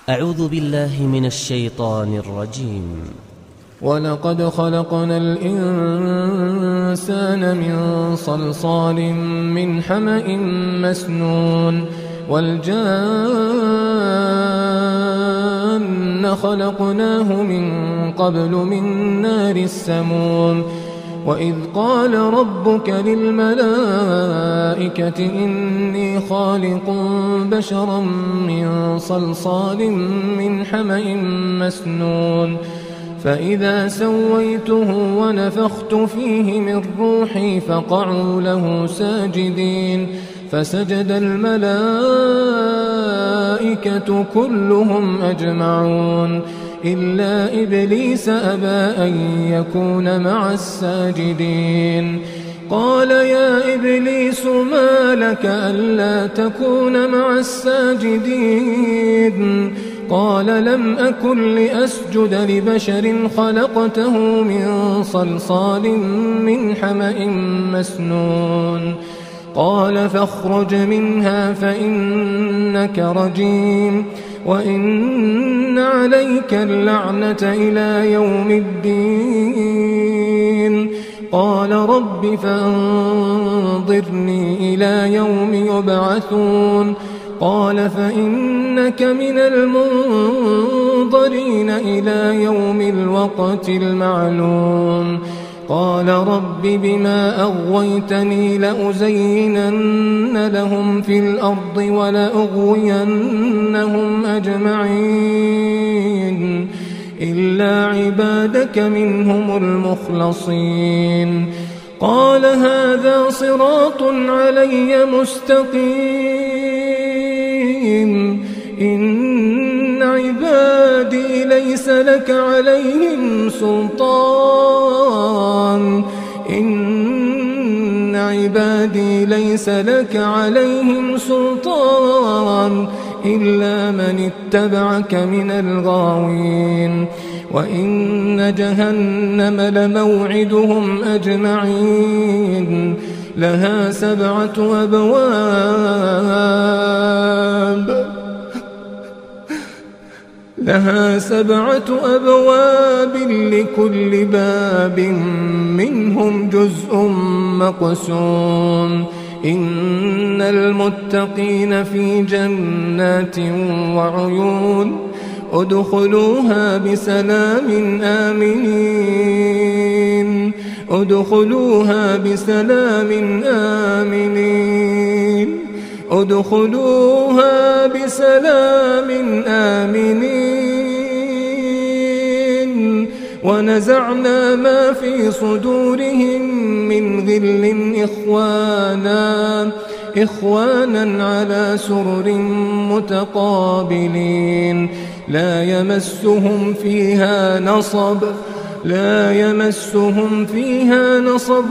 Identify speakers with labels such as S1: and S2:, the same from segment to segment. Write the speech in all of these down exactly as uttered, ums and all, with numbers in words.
S1: أعوذ بالله من الشيطان الرجيم.
S2: ولقد خلقنا الإنسان من صلصال من حمأ مسنون والجان خلقناه من قبل من نار السموم وإذ قال ربك للملائكة إني خالق بشرا من صلصال من حمأ مسنون فإذا سويته ونفخت فيه من روحي فقعوا له ساجدين فسجد الملائكة كلهم أجمعون إلا إبليس أبى أن يكون مع الساجدين قال يا إبليس ما لك ألا تكون مع الساجدين قال لم أكن لأسجد لبشر خلقته من صلصال من حمأ مسنون قال فاخرج منها فإنك رجيم وإن عليك اللعنة إلى يوم الدين قال رب فانظرني إلى يوم يبعثون قال فإنك من المنظرين إلى يوم الوقت المعلوم قال رب بما أغويتني لأزينن لهم في الأرض ولأغوينهم أجمعين إلا عبادك منهم المخلصين قال هذا صراط علي مستقيم إن عبادي ليس لك عليهم سلطان إن عبادي ليس لك عليهم سلطان إلا من اتبعك من الغاوين وإن جهنم لموعدهم أجمعين لها سبعة أبواب لها سبعة أبواب لكل باب منهم جزء مقسوم إن المتقين في جنات وعيون ادخلوها بسلام آمنين ادخلوها بسلام آمنين ادخلوها بسلام آمنين ونزعنا ما في صدورهم من غل إخوانا إخوانا على سرر متقابلين لا يمسهم فيها نصب لا يمسهم فيها نصب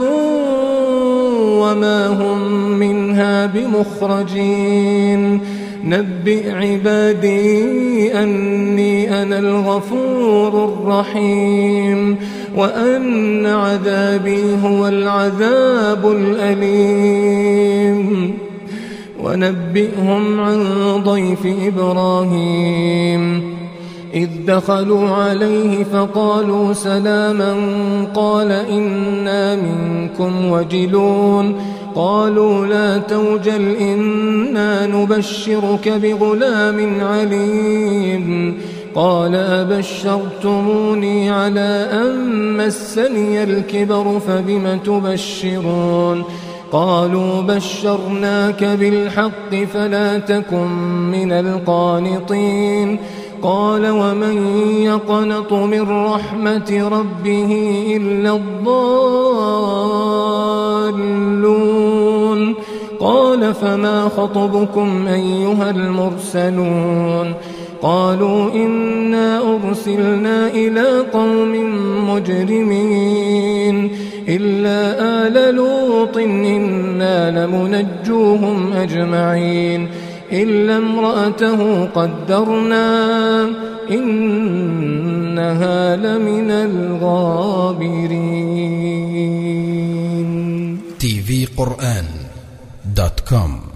S2: وما هم منها بمخرجين نبئ عبادي أني أنا الغفور الرحيم وأن عذابي هو العذاب الأليم ونبئهم عن ضيف إبراهيم إذ دخلوا عليه فقالوا سلاما قال إنا منكم وجلون قالوا لا توجل إنا نبشرك بغلام عليم قال أبشرتموني على أن مسني الكبر فبم تبشرون قالوا بشرناك بالحق فلا تكن من القانطين قال ومن يقنط من رحمة ربه إلا الضالون قال فما خطبكم أيها المرسلون قالوا إنا أرسلنا إلى قوم مجرمين إلا آل لوط إنا لمنجوهم أجمعين إلا امرأته قدرنا إنها لمن الغابرين.
S3: تي في قرآن دوت كوم